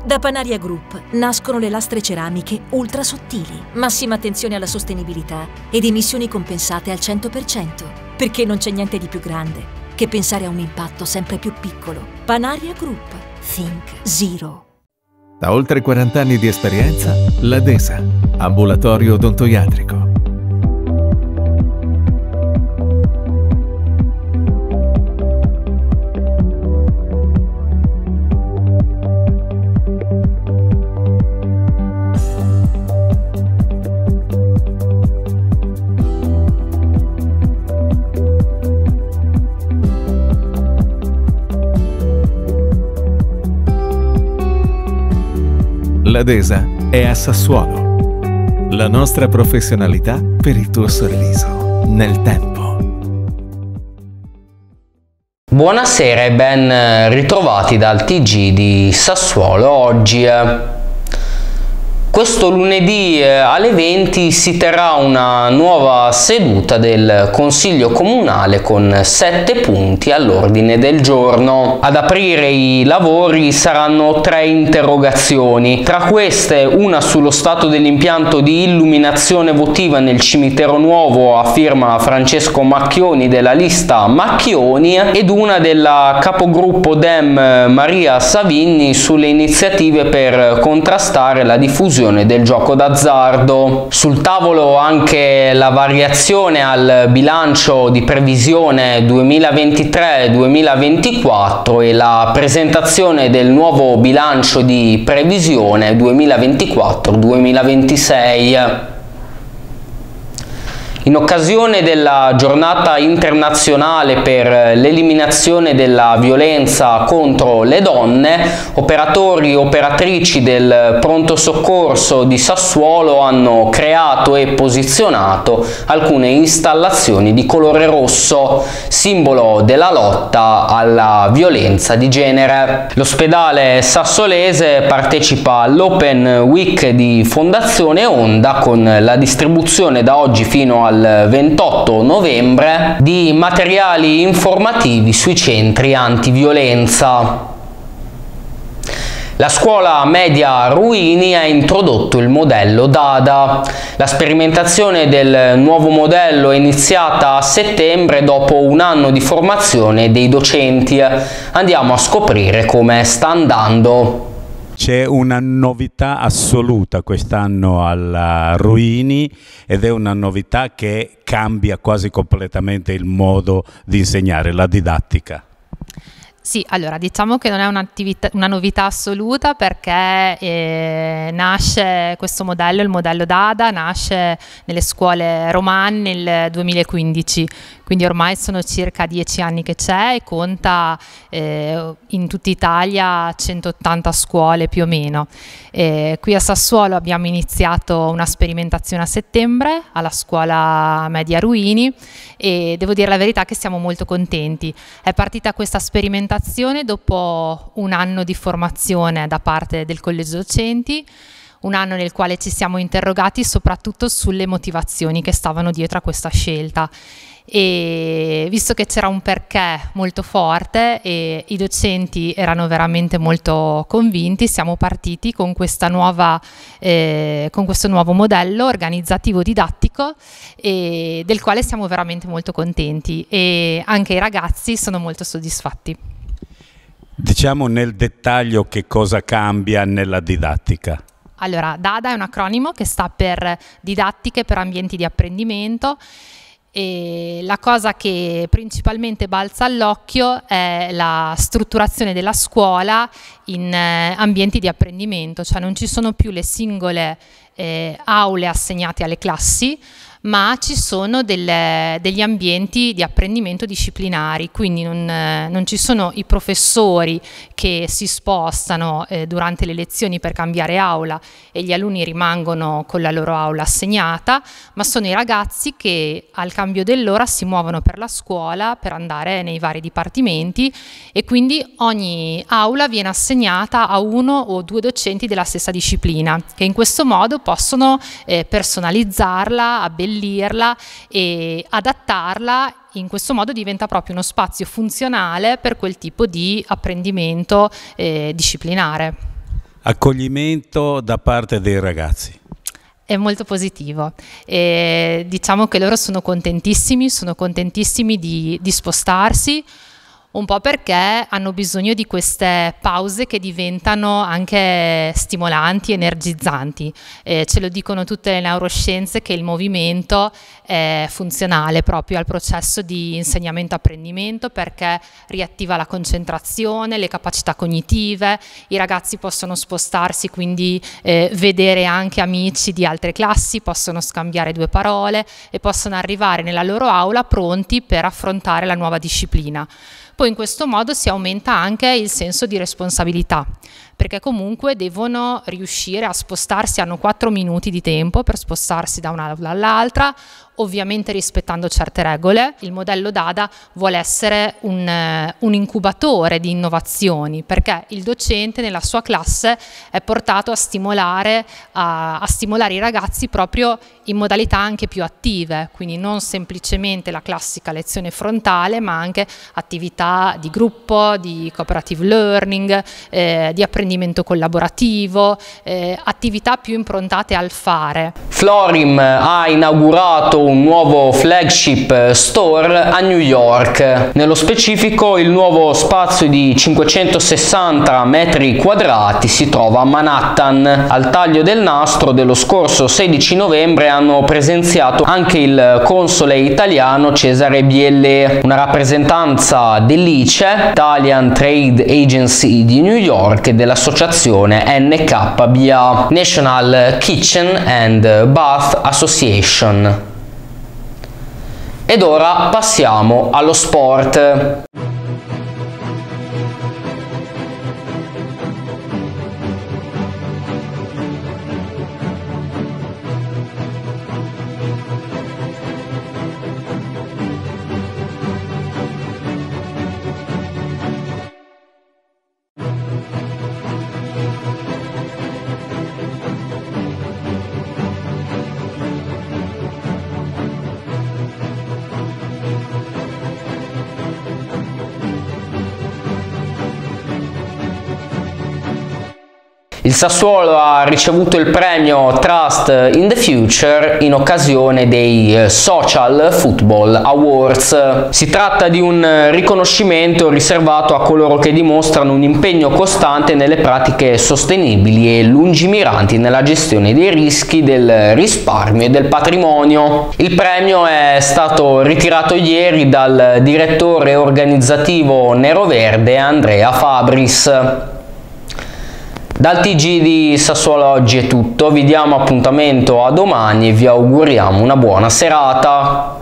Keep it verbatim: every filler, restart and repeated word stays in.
Da Panaria Group nascono le lastre ceramiche ultra sottili, massima attenzione alla sostenibilità ed emissioni compensate al cento per cento, perché non c'è niente di più grande che pensare a un impatto sempre più piccolo. Panaria Group. Think Zero. Da oltre quaranta anni di esperienza, la DESA, ambulatorio odontoiatrico. La DESA è a Sassuolo. La nostra professionalità per il tuo sorriso nel tempo. Buonasera e ben ritrovati dal T G di Sassuolo. Oggi eh, questo lunedì eh, alle venti si terrà una nuova seduta del Consiglio Comunale con sette punti all'ordine del giorno. Ad aprire i lavori saranno tre interrogazioni, tra queste una sullo stato dell'impianto di illuminazione votiva nel cimitero nuovo a firma Francesco Macchioni della lista Macchioni ed una della capogruppo Dem Maria Savigni sulle iniziative per contrastare la diffusione del gioco d'azzardo. Sul tavolo anche la variazione al bilancio di previsione duemilaventitré duemilaventiquattro e la presentazione del nuovo bilancio di previsione duemilaventiquattro duemilaventisei. In occasione della giornata internazionale per l'eliminazione della violenza contro le donne, operatori e operatrici del pronto soccorso di Sassuolo hanno creato e posizionato alcune installazioni di colore rosso, simbolo della lotta alla violenza di genere. L'ospedale sassolese partecipa all'Open Week di Fondazione Onda con la distribuzione da oggi fino al ventotto novembre di materiali informativi sui centri antiviolenza. La scuola media Ruini ha introdotto il modello Dada. La sperimentazione del nuovo modello è iniziata a settembre dopo un anno di formazione dei docenti. Andiamo a scoprire come sta andando. C'è una novità assoluta quest'anno alla Ruini ed è una novità che cambia quasi completamente il modo di insegnare, la didattica. Sì, allora diciamo che non è un'attività, una novità assoluta perché eh, nasce questo modello, il modello Dada, nasce nelle scuole romane nel duemilaquindici, quindi ormai sono circa dieci anni che c'è e conta eh, in tutta Italia centottanta scuole più o meno. Eh, qui a Sassuolo abbiamo iniziato una sperimentazione a settembre alla scuola media Ruini e devo dire la verità che siamo molto contenti. È partita questa sperimentazione dopo un anno di formazione da parte del collegio docenti, un anno nel quale ci siamo interrogati soprattutto sulle motivazioni che stavano dietro a questa scelta. E visto che c'era un perché molto forte e i docenti erano veramente molto convinti, siamo partiti con questa nuova eh, con questo nuovo modello organizzativo didattico e del quale siamo veramente molto contenti e anche i ragazzi sono molto soddisfatti. Diciamo nel dettaglio che cosa cambia nella didattica. Allora, Dada è un acronimo che sta per Didattiche per Ambienti di Apprendimento. E la cosa che principalmente balza all'occhio è la strutturazione della scuola in eh, ambienti di apprendimento, cioè non ci sono più le singole eh, aule assegnate alle classi, ma ci sono delle, degli ambienti di apprendimento disciplinari, quindi non, eh, non ci sono i professori che si spostano eh, durante le lezioni per cambiare aula e gli alunni rimangono con la loro aula assegnata, ma sono i ragazzi che al cambio dell'ora si muovono per la scuola per andare nei vari dipartimenti e quindi ogni aula viene assegnata a uno o due docenti della stessa disciplina, che in questo modo possono eh, personalizzarla, abbellirla e adattarla. In questo modo diventa proprio uno spazio funzionale per quel tipo di apprendimento eh, disciplinare. accoglimento da parte dei ragazzi? È molto positivo, e diciamo che loro sono contentissimi, sono contentissimi di, di spostarsi, un po' perché hanno bisogno di queste pause che diventano anche stimolanti, energizzanti. Eh, ce lo dicono tutte le neuroscienze che il movimento è funzionale proprio al processo di insegnamento-apprendimento, perché riattiva la concentrazione, le capacità cognitive, i ragazzi possono spostarsi, quindi eh, vedere anche amici di altre classi, possono scambiare due parole e possono arrivare nella loro aula pronti per affrontare la nuova disciplina. Poi in questo modo si aumenta anche il senso di responsabilità, perché comunque devono riuscire a spostarsi, hanno quattro minuti di tempo per spostarsi da un'aula all'altra, ovviamente rispettando certe regole. Il modello Dada vuole essere un, un incubatore di innovazioni, perché il docente nella sua classe è portato a stimolare, a, a stimolare i ragazzi proprio in modalità anche più attive, quindi non semplicemente la classica lezione frontale, ma anche attività di gruppo, di cooperative learning, eh, di apprendimento collaborativo, eh, attività più improntate al fare. Florim ha inaugurato un nuovo flagship store a New York. Nello specifico il nuovo spazio di cinquecentosessanta metri quadrati si trova a Manhattan. Al taglio del nastro dello scorso sedici novembre hanno presenziato anche il console italiano Cesare Biellè, una rappresentanza dell'I C E, Italian Trade Agency di New York, e dell'associazione N K B A, National Kitchen and Bath Association. Ed ora passiamo allo sport. Il Sassuolo ha ricevuto il premio Trust in the Future in occasione dei Social Football Awards. Si tratta di un riconoscimento riservato a coloro che dimostrano un impegno costante nelle pratiche sostenibili e lungimiranti nella gestione dei rischi, del risparmio e del patrimonio. Il premio è stato ritirato ieri dal direttore organizzativo neroverde Andrea Fabris. Dal T G di Sassuolo oggi è tutto, vi diamo appuntamento a domani e vi auguriamo una buona serata.